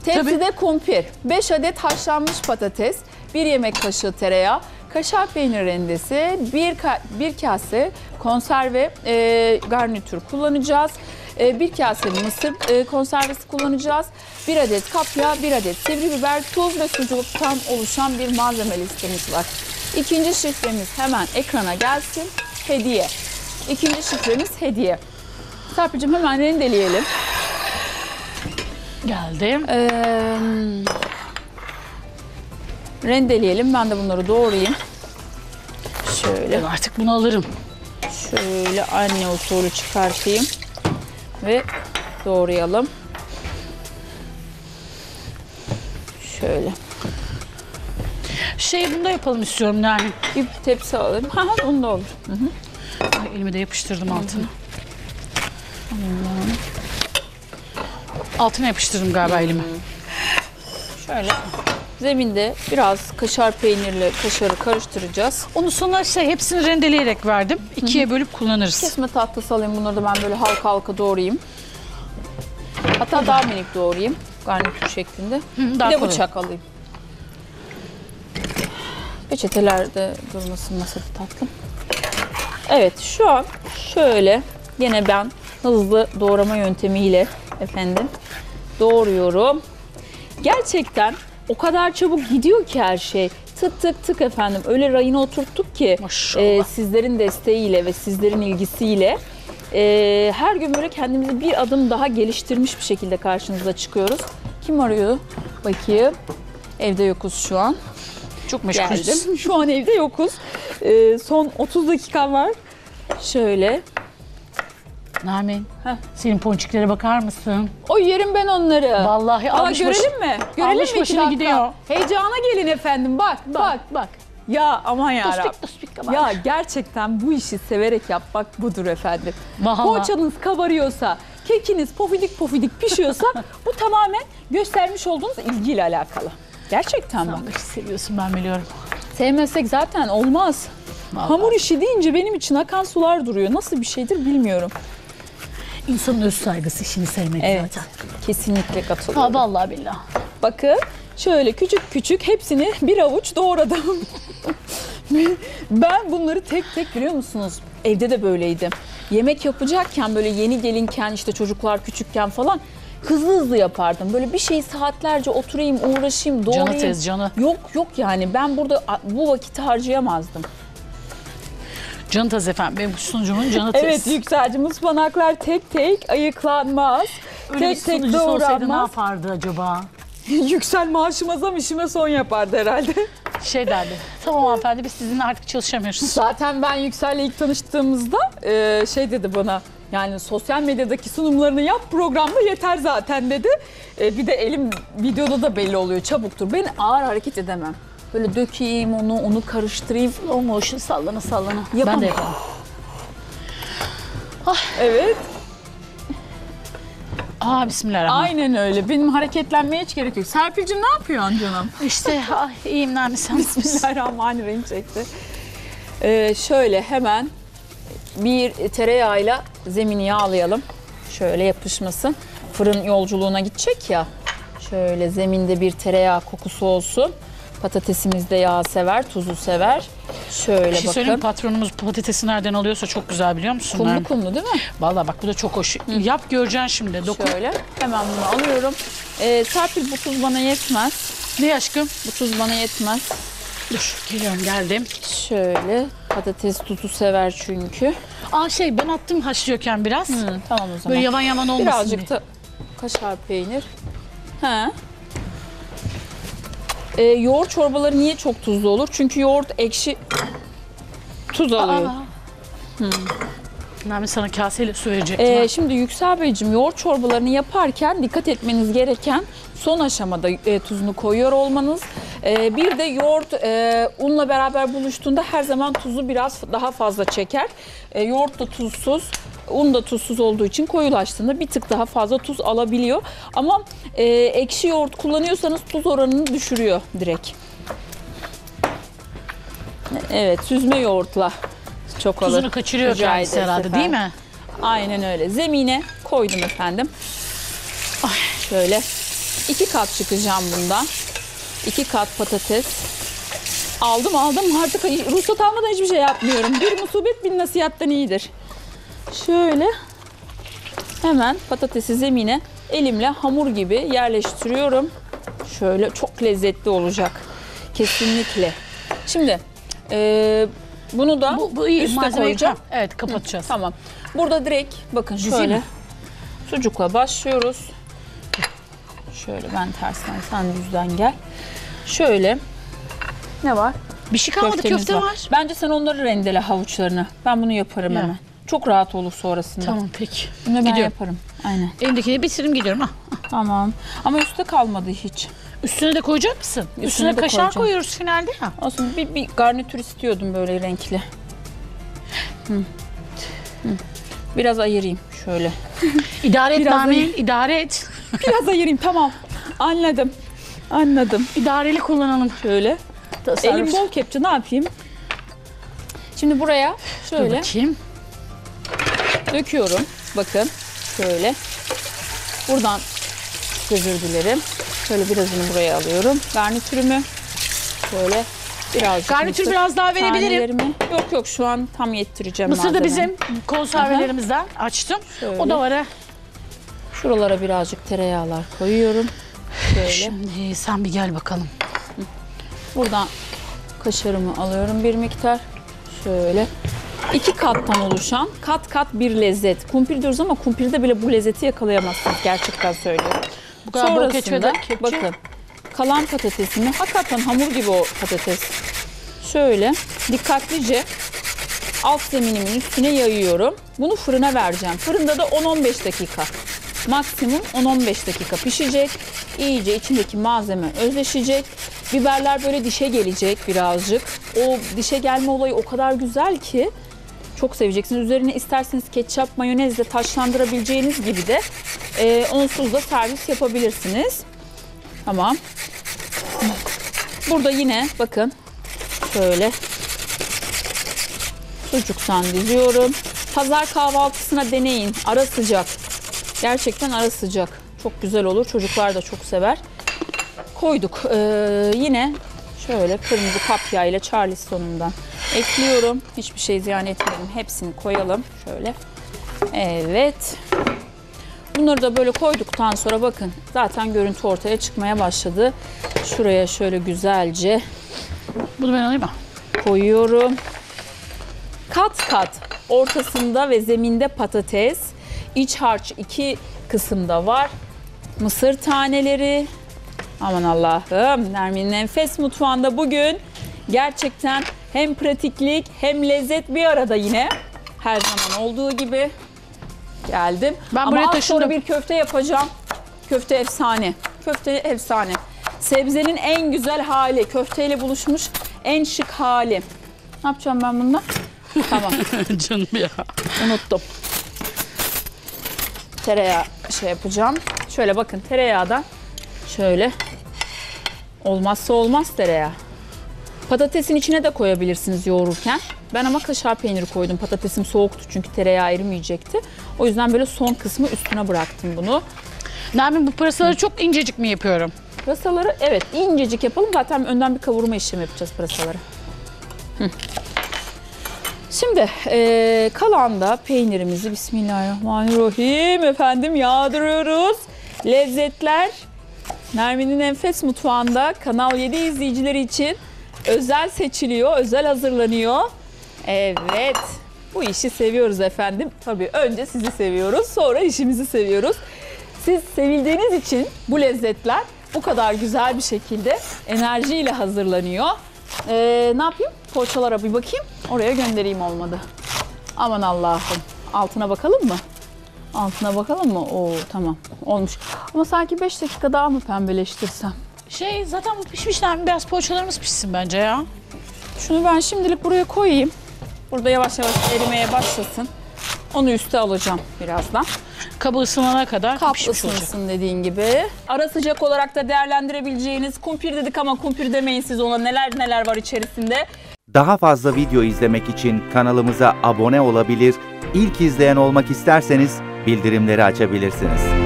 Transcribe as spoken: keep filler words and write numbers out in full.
Tepside Tabii. kumpir, beş adet haşlanmış patates, bir yemek kaşığı tereyağı, kaşar peynir rendesi, bir, ka bir kase konserve e, garnitür kullanacağız. E, bir kase mısır e, konservesi kullanacağız. Bir adet kapya, bir adet sivri biber, tuz ve sucuktan oluşan bir malzeme listemiz var. İkinci şifremiz hemen ekrana gelsin. Hediye. İkinci şifremiz hediye. Serpil'cim hemen rendeleyelim. Geldim. Ee, rendeleyelim. Ben de bunları doğrayayım. Şöyle. Ben artık bunu alırım. Şöyle anne usulü çıkartayım. Ve doğrayalım. Şöyle. Şey bunu da yapalım istiyorum yani. Bir tepsi alalım. Ha, onu da olur. Hı hı. Ay, elimi de yapıştırdım altına. Altına yapıştırdım galiba elimi. Şöyle. Zeminde biraz kaşar peynirle kaşarı karıştıracağız. Onu sonra şey hepsini rendeleyerek verdim. İkiye bölüp kullanırız. Kesme tahtası alayım. Bunları da ben böyle halka halka doğrayayım. Hatta daha minik doğrayayım. Garnitür şeklinde. Hı, bir daha de kolay. bıçak alayım. Peçetelerde durmasın masada tatlım. Evet, şu an şöyle yine ben hızlı doğrama yöntemiyle efendim doğruyorum. Gerçekten o kadar çabuk gidiyor ki her şey. Tık tık tık efendim. Öyle rayına oturttuk ki e, sizlerin desteğiyle ve sizlerin ilgisiyle e, her gün böyle kendimizi bir adım daha geliştirmiş bir şekilde karşınıza çıkıyoruz. Kim arıyor? Bakayım. Evde yokuz şu an. Çok meşgulüz. Geldim. Şu an evde yokuz. E, son otuz dakika var. Şöyle. Nermin, Heh. senin ponçiklere bakar mısın? O yerim ben onları. Vallahi Aa, almış görelim başı- mi? Görelim almış mi iki başına dakika? gidiyor. Heyecana gelin efendim. Bak, bak. bak. Ya aman yarabbim. Tospik tospik kabar. Ya gerçekten bu işi severek yapmak budur efendim. Vallahi. Poğaçanız kabarıyorsa, kekiniz pofidik pofidik pişiyorsa bu tamamen göstermiş olduğunuz ilgiyle alakalı. Gerçekten bak. Sen bu işi seviyorsun, ben biliyorum. Sevmezsek zaten olmaz. Vallahi. Hamur işi deyince benim için akan sular duruyor. Nasıl bir şeydir bilmiyorum. İnsanın öz saygısı, işini sevmek Evet, zaten. kesinlikle katılıyorum. Ha, vallahi billahi. Bakın şöyle küçük küçük hepsini bir avuç doğradım. Ben bunları tek tek biliyor musunuz? Evde de böyleydim. Yemek yapacakken böyle yeni gelinken işte çocuklar küçükken falan hızlı hızlı yapardım. Böyle bir şeyi saatlerce oturayım, uğraşayım, doğrayayım. Canı tez, canı. Yok yok yani ben burada bu vakiti harcayamazdım. Canı tez efendim. Benim sunucumun canı tez. Evet Yüksel'cim, ıspanaklar tek tek ayıklanmaz. Öyle tek bir tek sunucusu olsaydı ne doğranmaz. yapardı acaba? Yüksel maaşıma zam işime son yapardı herhalde. Şey derdi. Tamam hanımefendi, biz sizinle artık çalışamıyoruz. Zaten ben Yüksel'le ilk tanıştığımızda e, şey dedi bana, yani sosyal medyadaki sunumlarını yap, programda yeter zaten dedi. E, bir de elim videoda da belli oluyor, çabuktur. Ben ağır hareket edemem. Böyle dökeyim onu, onu karıştırayım. O motion sallana sallana. Yapamam. Ben de yaparım. Evet, Aa, bismillahirrahmanirrahim. aynen öyle. Benim hareketlenmeye hiç gerek yok. Serpil'cim ne yapıyorsun canım? İşte ay, iyiyim Nermin, sen nasılsın? Bismillahirrahmanirrahim çekti. Ee, şöyle hemen bir tereyağıyla zemini yağlayalım. Şöyle yapışmasın. Fırın yolculuğuna gidecek ya. Şöyle zeminde bir tereyağı kokusu olsun. Patatesimiz de yağ sever, tuzu sever. Şöyle Bir şey söyleyeyim mi? bakın. Patronumuz patatesi nereden alıyorsa çok güzel, biliyor musun? Kumlu Nermin? kumlu değil mi? Vallahi bak, bu da çok hoş. Yap, göreceksin şimdi. Dokun. Şöyle hemen bunu alıyorum. Ee, Serpil, bu tuz bana yetmez. Ne aşkım? Bu tuz bana yetmez. Dur, geliyorum, geldim. Şöyle, patates tuzu sever çünkü. Aa şey, ben attım haşlıyorken biraz. Hı, tamam o zaman. Böyle yavan yavan olmasın Birazcık diye. da kaşar peynir. He. Ee, yoğurt çorbaları niye çok tuzlu olur? Çünkü yoğurt ekşi tuz alıyor. Aa. Hmm. Nermin, sana kaseyle su verecektim. Ee, ha. şimdi Yüksel Beyciğim, yoğurt çorbalarını yaparken dikkat etmeniz gereken son aşamada e, tuzunu koyuyor olmanız. E, bir de yoğurt e, unla beraber buluştuğunda her zaman tuzu biraz daha fazla çeker. E, yoğurt da tuzsuz, un da tuzsuz olduğu için koyulaştığında bir tık daha fazla tuz alabiliyor. Ama e, ekşi yoğurt kullanıyorsanız tuz oranını düşürüyor direkt. Evet, süzme yoğurtla çok alır. Tuzunu kaçırıyor Rica kendisi ederiz herhalde, efendim. değil mi? Aynen öyle. Zemine koydum efendim. Ay, şöyle. iki kat çıkacağım bundan. iki kat patates. Aldım aldım artık ruhsat almadan hiçbir şey yapmıyorum. Bir musibet bin nasihatten iyidir. Şöyle hemen patatesi zemine elimle hamur gibi yerleştiriyorum. Şöyle çok lezzetli olacak. Kesinlikle. Şimdi e, bunu da Bu, bu iyi. üste Malzemeyi koyacağım. Ha, evet kapatacağız. Hı, tamam. Burada direkt bakın Dizeyim şöyle mi? sucukla başlıyoruz. Şöyle ben tersten sen düzden gel. Şöyle ne var? Bir şey kalmadı, Köftemiz köfte var. var. Bence sen onları rendele havuçlarını. Ben bunu yaparım Ya. hemen. Çok rahat olur sonrasında. Tamam peki. Bunu ben Gidiyorum. yaparım. Aynen. Elimdekileri bitireyim gidiyorum. Ha. Tamam. Ama üstte kalmadı hiç. Üstüne de koyacak mısın? Üstüne, Üstüne de kaşar koyacağım. koyuyoruz finalde ya. Aslında bir, bir garnitür istiyordum böyle renkli. Hı. Hı. Biraz ayırayım şöyle. İdare et Biraz Nermin, idare et. Biraz ayırayım tamam. Anladım. Anladım. İdareli kullanalım. Şöyle. Tasarruf. Elim bol kepçe ne yapayım? Şimdi buraya Dur şöyle bakayım. döküyorum. Bakın şöyle. Buradan özür dilerim. Şöyle birazını buraya alıyorum. Garnitürümü şöyle birazcık Garnitür mısır biraz daha verebilirim. tanelerimi- Yok yok şu an tam yettireceğim Mısır da malzemeyi. bizim konservelerimizden açtım. Şöyle. O da var ha. Şuralara birazcık tereyağlar koyuyorum. Şöyle. Şimdi sen bir gel bakalım. Buradan kaşarımı alıyorum bir miktar. Şöyle. İki kattan oluşan kat kat bir lezzet. Kumpir diyoruz ama kumpirde bile bu lezzeti yakalayamazsınız. Gerçekten söylüyorum. Bu kadar bol Sonrasında keçveden kepçe. bakın kalan patatesimi hakikaten hamur gibi o patates. Şöyle dikkatlice alt zeminimin üstüne yayıyorum. Bunu fırına vereceğim. Fırında da on on beş dakika. Maksimum on on beş dakika pişecek. İyice içindeki malzeme özleşecek. Biberler böyle dişe gelecek birazcık. O dişe gelme olayı o kadar güzel ki çok seveceksiniz. Üzerine isterseniz ketçap, mayonezle taçlandırabileceğiniz gibi de e, onsuz da servis yapabilirsiniz. Tamam. Burada yine bakın şöyle sucuktan diziyorum. Pazar kahvaltısına deneyin. Ara sıcak. Gerçekten ara sıcak. Çok güzel olur. Çocuklar da çok sever. Koyduk. Ee, yine şöyle kırmızı kapya ile Charleston'umdan ekliyorum. Hiçbir şey ziyan etmedim. Hepsini koyalım. Şöyle. Evet. Bunları da böyle koyduktan sonra bakın zaten görüntü ortaya çıkmaya başladı. Şuraya şöyle güzelce Bunu ben alayım mı? koyuyorum. Kat kat ortasında ve zeminde patates. İç harç iki kısımda var. Mısır taneleri. Aman Allah'ım. Nermin'in Enfes Mutfağı'nda bugün gerçekten hem pratiklik hem lezzet bir arada yine. Her zaman olduğu gibi geldim. Ben Ama buraya az taşındım. sonra bir köfte yapacağım. Köfte efsane. Köfte efsane. Sebzenin en güzel hali. Köfteyle buluşmuş en şık hali. Ne yapacağım ben bununla? Tamam. Canım ya. Unuttum. Tereyağı şey yapacağım. Şöyle bakın tereyağı da şöyle olmazsa olmaz tereyağı. Patatesin içine de koyabilirsiniz yoğururken. Ben ama kaşar peyniri koydum. Patatesim soğuktu çünkü tereyağı erimeyecekti. O yüzden böyle son kısmı üstüne bıraktım bunu. Nermin bu pırasaları çok incecik mi yapıyorum? Pırasaları evet incecik yapalım. Zaten önden bir kavurma işlemi yapacağız pırasaları. Hı. Şimdi e, kalan da peynirimizi Bismillahirrahmanirrahim efendim yağdırıyoruz. Lezzetler Nermin'in Enfes Mutfağı'nda Kanal yedi izleyicileri için özel seçiliyor, özel hazırlanıyor. Evet, bu işi seviyoruz efendim. Tabii önce sizi seviyoruz, sonra işimizi seviyoruz. Siz sevildiğiniz için bu lezzetler bu kadar güzel bir şekilde enerjiyle hazırlanıyor. Ee, ne yapayım? Poğaçalara bir bakayım. Oraya göndereyim olmadı. Aman Allah'ım. Altına bakalım mı? Altına bakalım mı? Oo tamam. Olmuş. Ama sanki beş dakika daha mı pembeleştirsem? Şey zaten bu pişmiş Nermin. Biraz poğaçalarımız pişsin bence ya. Şunu ben şimdilik buraya koyayım. Burada yavaş yavaş erimeye başlasın. Onu üste alacağım birazdan. Kabı ısınana kadar Kap pişmiş olacak. ısınsın dediğin gibi. Ara sıcak olarak da değerlendirebileceğiniz kumpir dedik ama kumpir demeyin siz ona. Neler neler var içerisinde. Daha fazla video izlemek için kanalımıza abone olabilir, ilk izleyen olmak isterseniz bildirimleri açabilirsiniz.